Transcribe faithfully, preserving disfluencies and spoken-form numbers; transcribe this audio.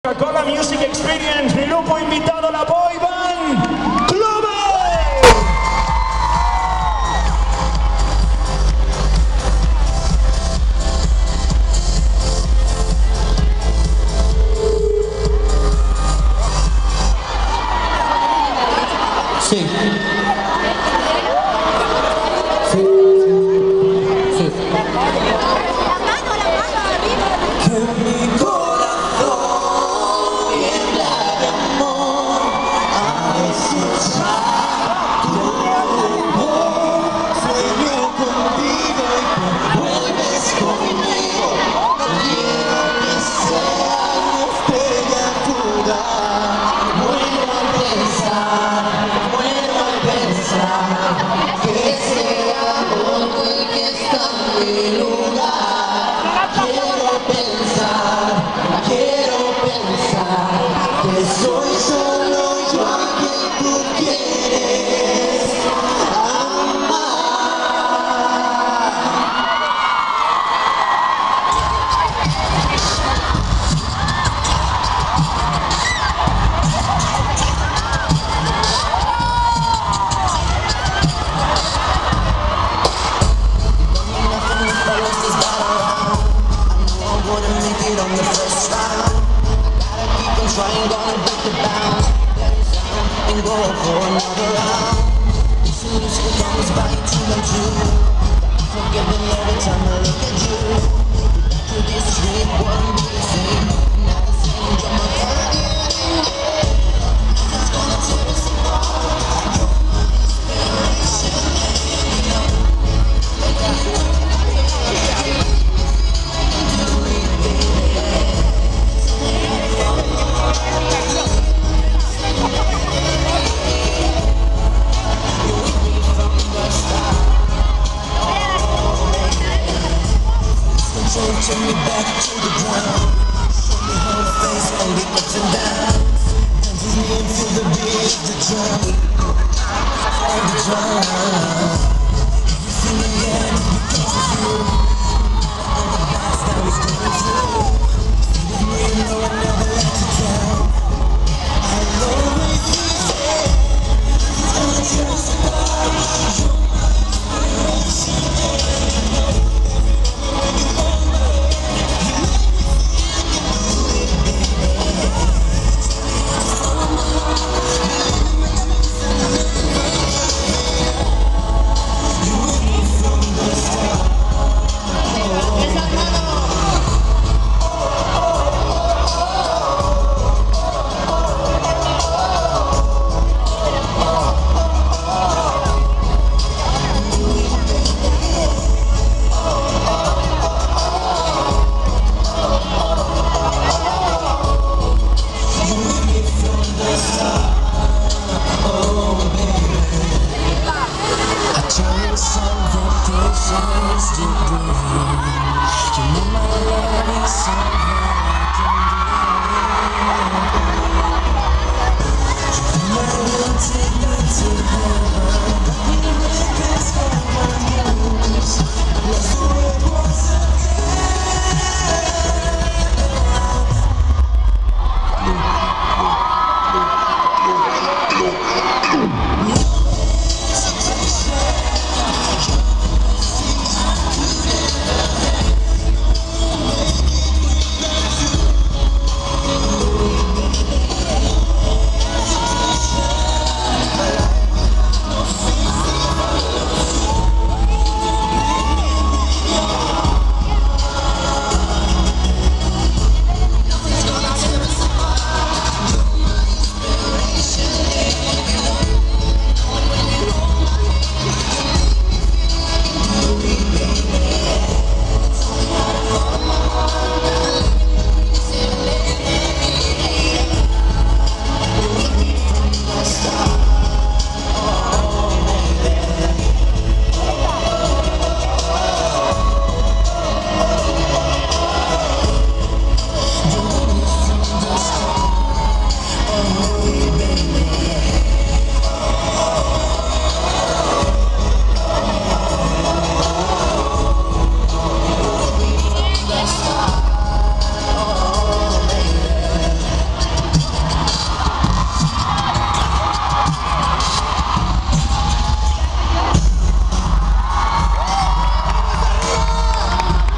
Coca-Cola Music Experience, grupo invitado a la boy band Club. Sí. Sí. Sí. Que mi corazón tiembla de amor al escuchar tu voz. Sueño contigo y vuelves conmigo. No quiero que sea una estrella fugaz. Muero al pensar, muero al pensar que sea otro el que está en mi lugar. Quiero pensar, quiero pensar que soy solo yo a quien tú quieres amar. On the first round, I gotta keep on trying, gonna break the bounds, let it down and go for another round. This illusion comes by too and true. Forgetting every time I look at you. Without you, this dream wouldn't be